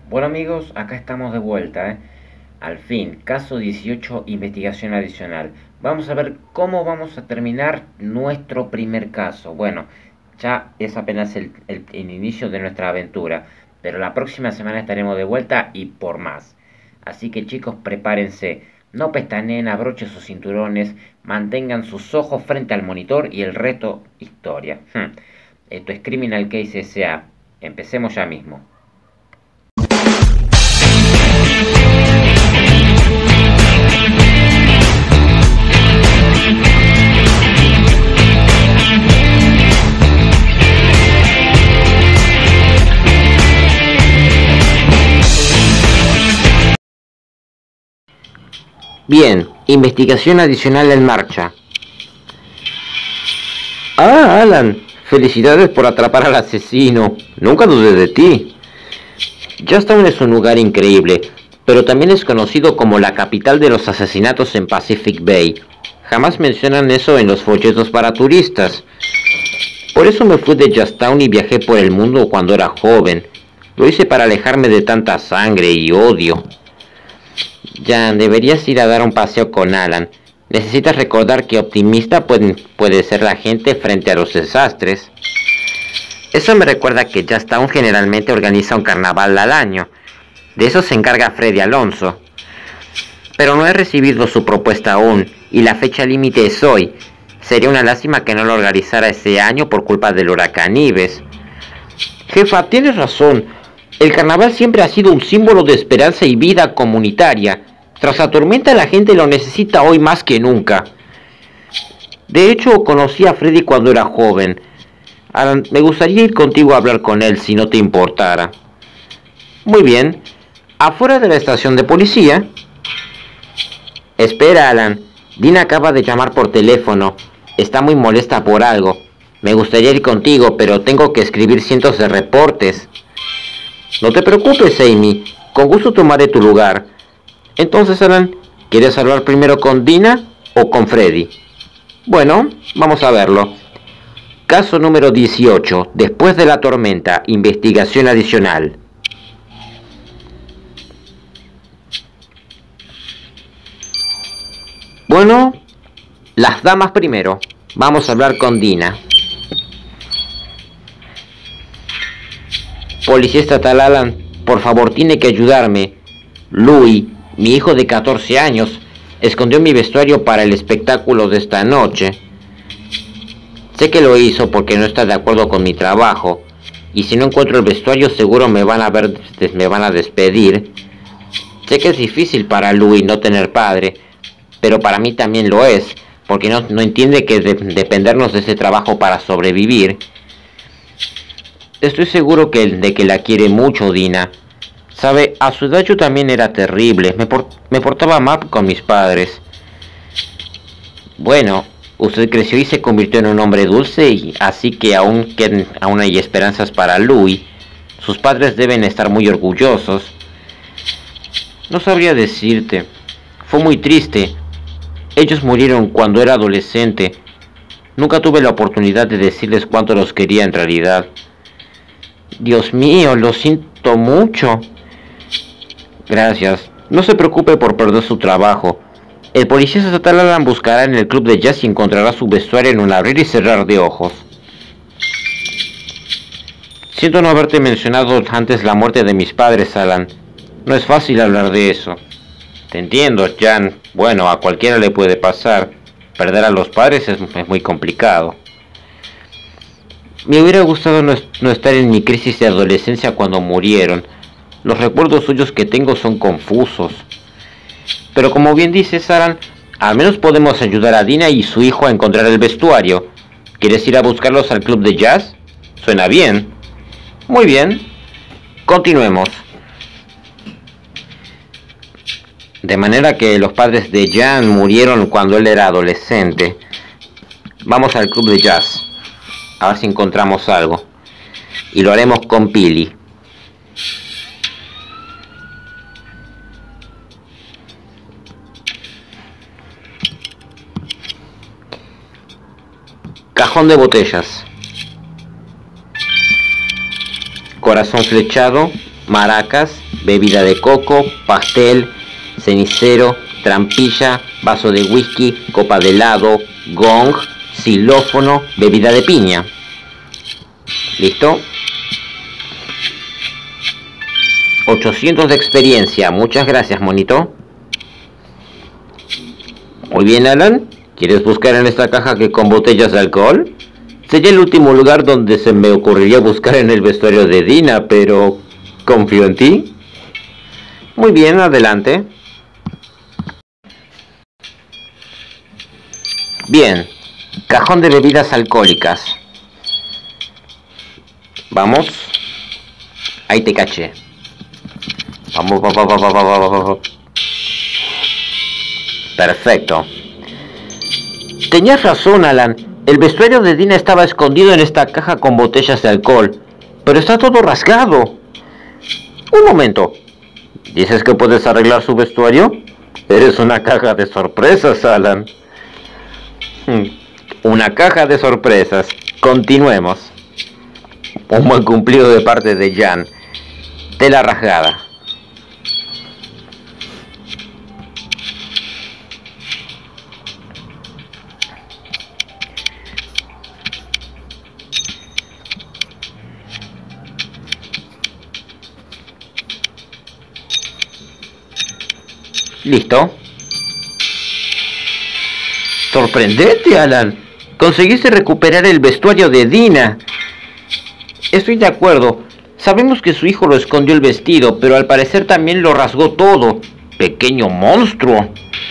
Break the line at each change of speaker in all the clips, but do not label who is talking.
Bueno amigos, acá estamos de vuelta, ¿eh? Al fin, caso 18, investigación adicional. Vamos a ver cómo vamos a terminar nuestro primer caso. Bueno, ya es apenas el inicio de nuestra aventura, pero la próxima semana estaremos de vuelta y por más. Así que chicos, prepárense, no pestaneen, abrochen sus cinturones, mantengan sus ojos frente al monitor y el reto historia. Esto es Criminal Case S.A. Empecemos ya mismo. Bien, investigación adicional en marcha. Ah, Alan, felicidades por atrapar al asesino. Nunca dudé de ti. Jamestown es un lugar increíble, pero también es conocido como la capital de los asesinatos en Pacific Bay. Jamás mencionan eso en los folletos para turistas. Por eso me fui de Jamestown y viajé por el mundo cuando era joven. Lo hice para alejarme de tanta sangre y odio. Jan, deberías ir a dar un paseo con Alan. Necesitas recordar que optimista puede ser la gente frente a los desastres. Eso me recuerda que Jamestown generalmente organiza un carnaval al año. De eso se encarga Freddy Alonso. Pero no he recibido su propuesta aún, y la fecha límite es hoy. Sería una lástima que no lo organizara ese año por culpa del huracán Ives. Jefa, tienes razón. El carnaval siempre ha sido un símbolo de esperanza y vida comunitaria. Tras la tormenta la gente lo necesita hoy más que nunca. De hecho, conocí a Freddy cuando era joven. Alan, me gustaría ir contigo a hablar con él si no te importara. Muy bien. Afuera de la estación de policía. Espera, Alan. Dina acaba de llamar por teléfono. Está muy molesta por algo. Me gustaría ir contigo, pero tengo que escribir cientos de reportes. No te preocupes, Amy. Con gusto tomaré tu lugar. Entonces, Alan, ¿quieres hablar primero con Dina o con Freddy? Bueno, vamos a verlo. Caso número 18. Después de la tormenta. Investigación adicional. Bueno, las damas primero. Vamos a hablar con Dina. Policía estatal Alan, por favor, tiene que ayudarme. Louis, mi hijo de 14 años, escondió mi vestuario para el espectáculo de esta noche. Sé que lo hizo porque no está de acuerdo con mi trabajo, y si no encuentro el vestuario seguro me van a despedir. Sé que es difícil para Louis no tener padre, pero para mí también lo es, porque no entiende que dependernos de ese trabajo para sobrevivir. Estoy seguro de que la quiere mucho, Dina. Sabe, a su edad yo también era terrible. Me portaba mal con mis padres. Bueno, usted creció y se convirtió en un hombre dulce, y así que aún hay esperanzas para Louis. Sus padres deben estar muy orgullosos. No sabría decirte. Fue muy triste. Ellos murieron cuando era adolescente. Nunca tuve la oportunidad de decirles cuánto los quería en realidad. Dios mío, lo siento mucho. Gracias. No se preocupe por perder su trabajo. El policía estatal Alan buscará en el club de jazz y encontrará su vestuario en un abrir y cerrar de ojos. Siento no haberte mencionado antes la muerte de mis padres, Alan. No es fácil hablar de eso. Te entiendo, Jan. Bueno, a cualquiera le puede pasar. Perder a los padres es muy complicado. Me hubiera gustado no estar en mi crisis de adolescencia cuando murieron. Los recuerdos suyos que tengo son confusos. Pero como bien dices, Alan, al menos podemos ayudar a Dina y su hijo a encontrar el vestuario. ¿Quieres ir a buscarlos al club de jazz? Suena bien. Muy bien. Continuemos. De manera que los padres de Jan murieron cuando él era adolescente. Vamos al club de jazz. A ver si encontramos algo. Y lo haremos con Pili. Cajón de botellas. Corazón flechado, maracas, bebida de coco, pastel, cenicero, trampilla, vaso de whisky, copa de helado, gong, xilófono, bebida de piña. ¿Listo? 800 de experiencia. Muchas gracias, monito. Muy bien, Alan. ¿Quieres buscar en esta caja que con botellas de alcohol? Sería el último lugar donde se me ocurriría buscar en el vestuario de Dina, pero confío en ti. Muy bien, adelante. Bien, cajón de bebidas alcohólicas. Vamos. Ahí te caché. Vamos. Perfecto. Tenías razón, Alan. El vestuario de Dina estaba escondido en esta caja con botellas de alcohol. Pero está todo rasgado. Un momento. ¿Dices que puedes arreglar su vestuario? Eres una caja de sorpresas, Alan. Una caja de sorpresas. Continuemos. Un buen cumplido de parte de Jan. Tela rasgada. ¿Listo? Sorprendente, Alan. Conseguiste recuperar el vestuario de Dina. Estoy de acuerdo. Sabemos que su hijo lo escondió el vestido, pero al parecer también lo rasgó todo. Pequeño monstruo.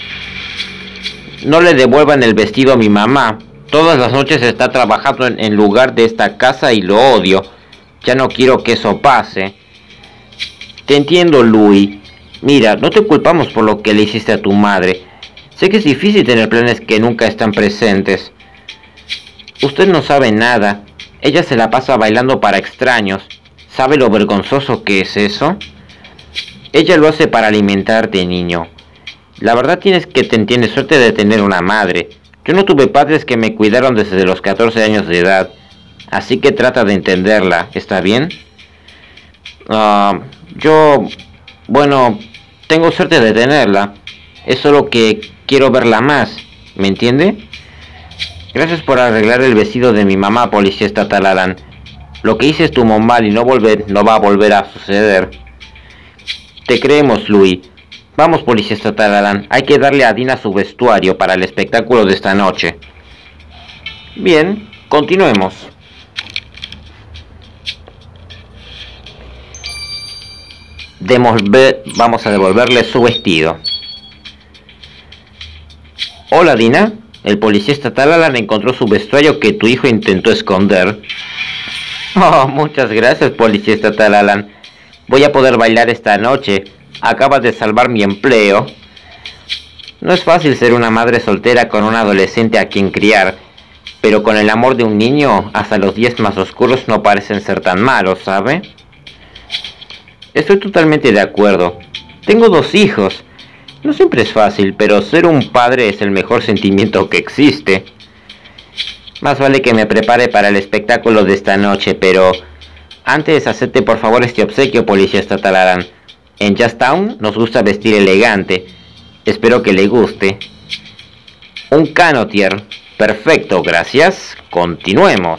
No le devuelvan el vestido a mi mamá. Todas las noches está trabajando en lugar de esta casa y lo odio. Ya no quiero que eso pase. Te entiendo, Louis. Mira, no te culpamos por lo que le hiciste a tu madre. Sé que es difícil tener planes que nunca están presentes. Usted no sabe nada. Ella se la pasa bailando para extraños. ¿Sabe lo vergonzoso que es eso? Ella lo hace para alimentarte, niño. La verdad tienes suerte de tener una madre. Yo no tuve padres que me cuidaron desde los 14 años de edad. Así que trata de entenderla, ¿está bien? Bueno, tengo suerte de tenerla. Es solo que quiero verla más, ¿me entiende? Gracias por arreglar el vestido de mi mamá, policía estatal Alan. Lo que hice estuvo mal y no va a volver a suceder. Te creemos, Louis. Vamos, policía estatal Alan. Hay que darle a Dina su vestuario para el espectáculo de esta noche. Bien, continuemos. Vamos a devolverle su vestido. Hola, Dina. El policía estatal Alan encontró su vestuario que tu hijo intentó esconder. Oh, muchas gracias, policía estatal Alan. Voy a poder bailar esta noche. Acabas de salvar mi empleo. No es fácil ser una madre soltera con un adolescente a quien criar, pero con el amor de un niño, hasta los días más oscuros no parecen ser tan malos, ¿sabe? Estoy totalmente de acuerdo. Tengo 2 hijos. No siempre es fácil, pero ser un padre es el mejor sentimiento que existe. Más vale que me prepare para el espectáculo de esta noche, pero antes acepte por favor este obsequio, policía estatal Alan. En Jazztown nos gusta vestir elegante. Espero que le guste. Un canotier. Perfecto, gracias. Continuemos.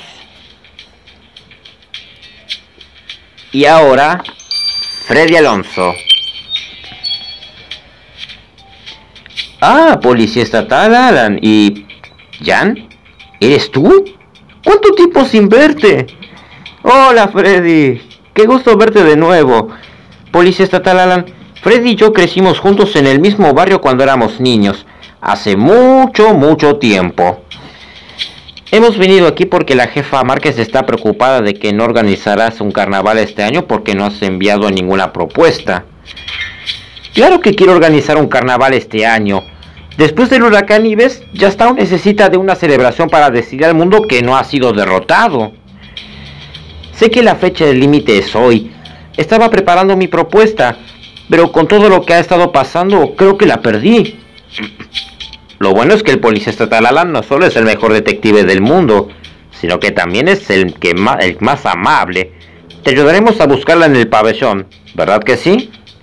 Y ahora, Freddy Alonso. Ah, policía estatal Alan. ¿Y Jan? ¿Eres tú? ¿Cuánto tiempo sin verte? Hola, Freddy. Qué gusto verte de nuevo. Policía estatal Alan. Freddy y yo crecimos juntos en el mismo barrio cuando éramos niños. Hace mucho tiempo. Hemos venido aquí porque la jefa Márquez está preocupada de que no organizarás un carnaval este año porque no has enviado ninguna propuesta. Claro que quiero organizar un carnaval este año. Después del huracán Ives, Jazztown necesita de una celebración para decir al mundo que no ha sido derrotado. Sé que la fecha del límite es hoy. Estaba preparando mi propuesta, pero con todo lo que ha estado pasando, creo que la perdí. Lo bueno es que el policía estatal Alan no solo es el mejor detective del mundo, sino que también es el más amable. Te ayudaremos a buscarla en el pabellón, ¿verdad que sí?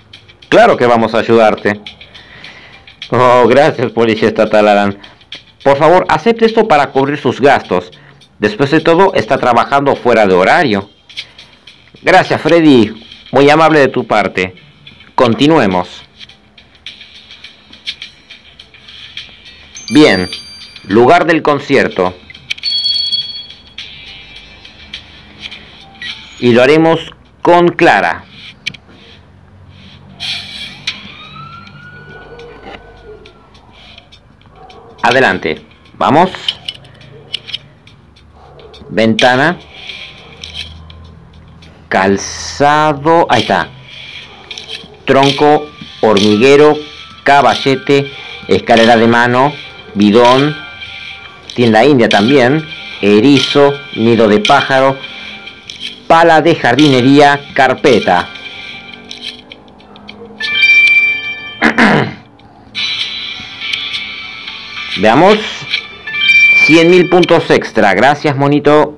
Claro que vamos a ayudarte. Oh, gracias, policía estatal Alan. Por favor, acepte esto para cubrir sus gastos. Después de todo, está trabajando fuera de horario. Gracias, Freddy. Muy amable de tu parte. Continuemos. Bien, lugar del concierto. Y lo haremos con Clara. Adelante. Vamos. Ventana. Calzado. Ahí está. Tronco, hormiguero, caballete, escalera de mano, bidón, tienda india también, erizo, nido de pájaro, pala de jardinería, carpeta. Veamos. 100.000 puntos extra. Gracias, monito.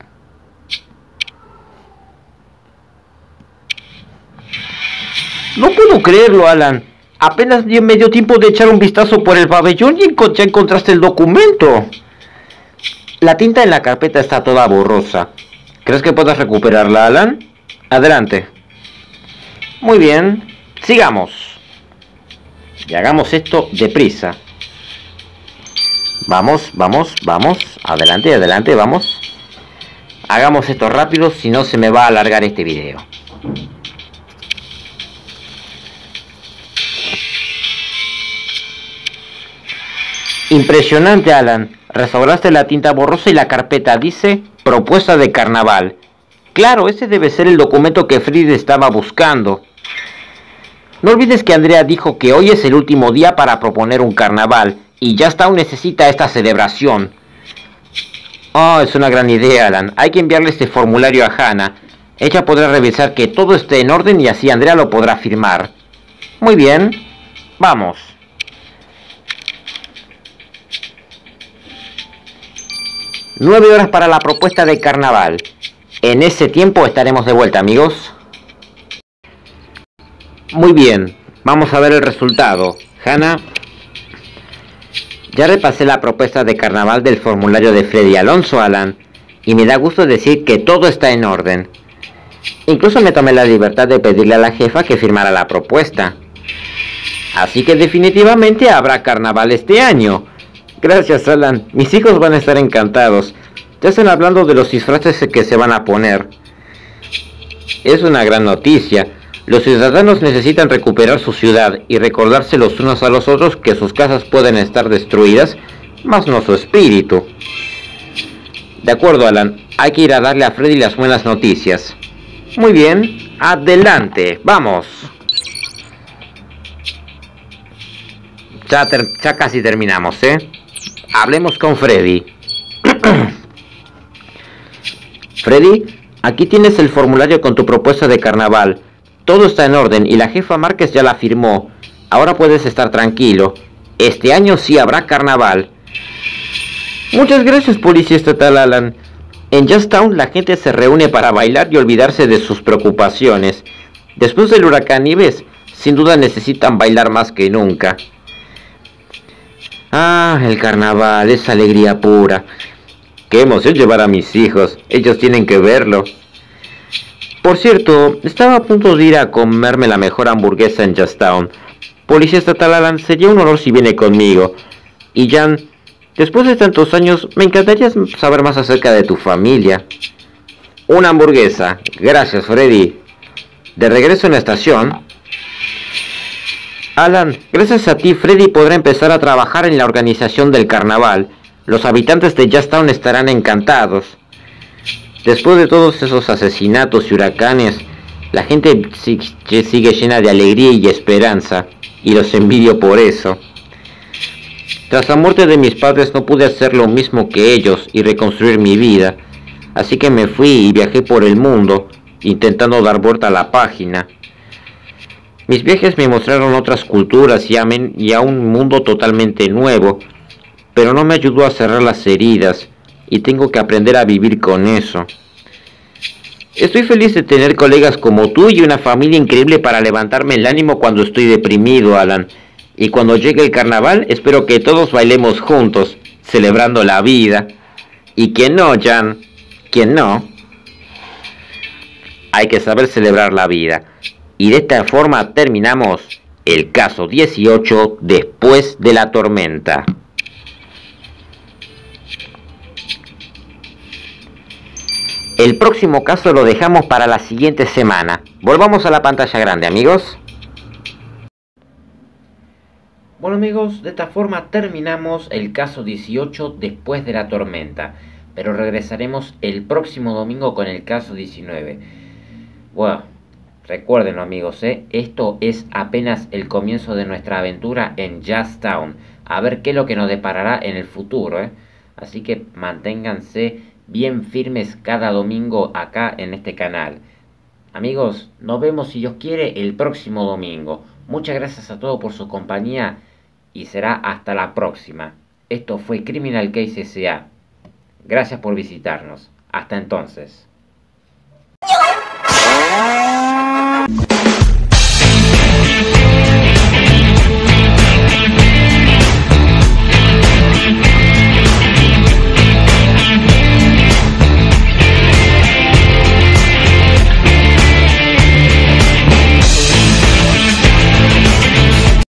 No puedo creerlo, Alan. Apenas me dio tiempo de echar un vistazo por el pabellón y ya encontraste el documento. La tinta en la carpeta está toda borrosa. ¿Crees que puedas recuperarla, Alan? Adelante. Muy bien. Sigamos. Y hagamos esto deprisa. Vamos, vamos, vamos. Adelante, adelante, vamos. Hagamos esto rápido, si no se me va a alargar este video. Impresionante, Alan. Restauraste la tinta borrosa y la carpeta dice propuesta de carnaval. Claro, ese debe ser el documento que Freddy estaba buscando. No olvides que Andrea dijo que hoy es el último día para proponer un carnaval y Jazztown necesita esta celebración. Oh, es una gran idea, Alan. Hay que enviarle este formulario a Hannah. Ella podrá revisar que todo esté en orden y así Andrea lo podrá firmar. Muy bien. Vamos. Nueve horas para la propuesta de carnaval. En ese tiempo estaremos de vuelta, amigos. Muy bien. Vamos a ver el resultado. Hannah. Ya repasé la propuesta de carnaval del formulario de Freddy Alonso, Alan, y me da gusto decir que todo está en orden. Incluso me tomé la libertad de pedirle a la jefa que firmara la propuesta. Así que definitivamente habrá carnaval este año. Gracias, Alan. Mis hijos van a estar encantados. Ya están hablando de los disfraces que se van a poner. Es una gran noticia. Los ciudadanos necesitan recuperar su ciudad y recordarse los unos a los otros que sus casas pueden estar destruidas, mas no su espíritu. De acuerdo, Alan. Hay que ir a darle a Freddy las buenas noticias. Muy bien. Adelante. Vamos. Ya casi terminamos, ¿eh? Hablemos con Freddy. Freddy, aquí tienes el formulario con tu propuesta de carnaval. Todo está en orden y la jefa Márquez ya la firmó. Ahora puedes estar tranquilo. Este año sí habrá carnaval. Muchas gracias, policía estatal Alan. En Jazztown la gente se reúne para bailar y olvidarse de sus preocupaciones. Después del huracán Ives, sin duda necesitan bailar más que nunca. Ah, el carnaval, es alegría pura. Qué emoción llevar a mis hijos, ellos tienen que verlo. Por cierto, estaba a punto de ir a comerme la mejor hamburguesa en Jazztown. Policía estatal Alan, sería un honor si viene conmigo. Y Jan, después de tantos años, me encantaría saber más acerca de tu familia. Una hamburguesa, gracias Freddy. De regreso en la estación. Alan, gracias a ti Freddy podrá empezar a trabajar en la organización del carnaval. Los habitantes de Jazztown estarán encantados. Después de todos esos asesinatos y huracanes, la gente sigue llena de alegría y esperanza, y los envidio por eso. Tras la muerte de mis padres no pude hacer lo mismo que ellos y reconstruir mi vida, así que me fui y viajé por el mundo, intentando dar vuelta a la página. Mis viajes me mostraron otras culturas y a un mundo totalmente nuevo, pero no me ayudó a cerrar las heridas, y tengo que aprender a vivir con eso. Estoy feliz de tener colegas como tú y una familia increíble para levantarme el ánimo cuando estoy deprimido, Alan. Y cuando llegue el carnaval, espero que todos bailemos juntos, celebrando la vida. ¿Y quién no, Jan? ¿Quién no? Hay que saber celebrar la vida. Y de esta forma terminamos el caso 18 después de la tormenta. El próximo caso lo dejamos para la siguiente semana. Volvamos a la pantalla grande, amigos. Bueno, amigos, de esta forma terminamos el caso 18 después de la tormenta. Pero regresaremos el próximo domingo con el caso 19. Bueno, recuérdenlo, amigos, esto es apenas el comienzo de nuestra aventura en Jazztown. A ver qué es lo que nos deparará en el futuro, Así que manténganse bien firmes cada domingo acá en este canal. Amigos, nos vemos si Dios quiere el próximo domingo. Muchas gracias a todos por su compañía y será hasta la próxima. Esto fue Criminal Case S.A. Gracias por visitarnos. Hasta entonces.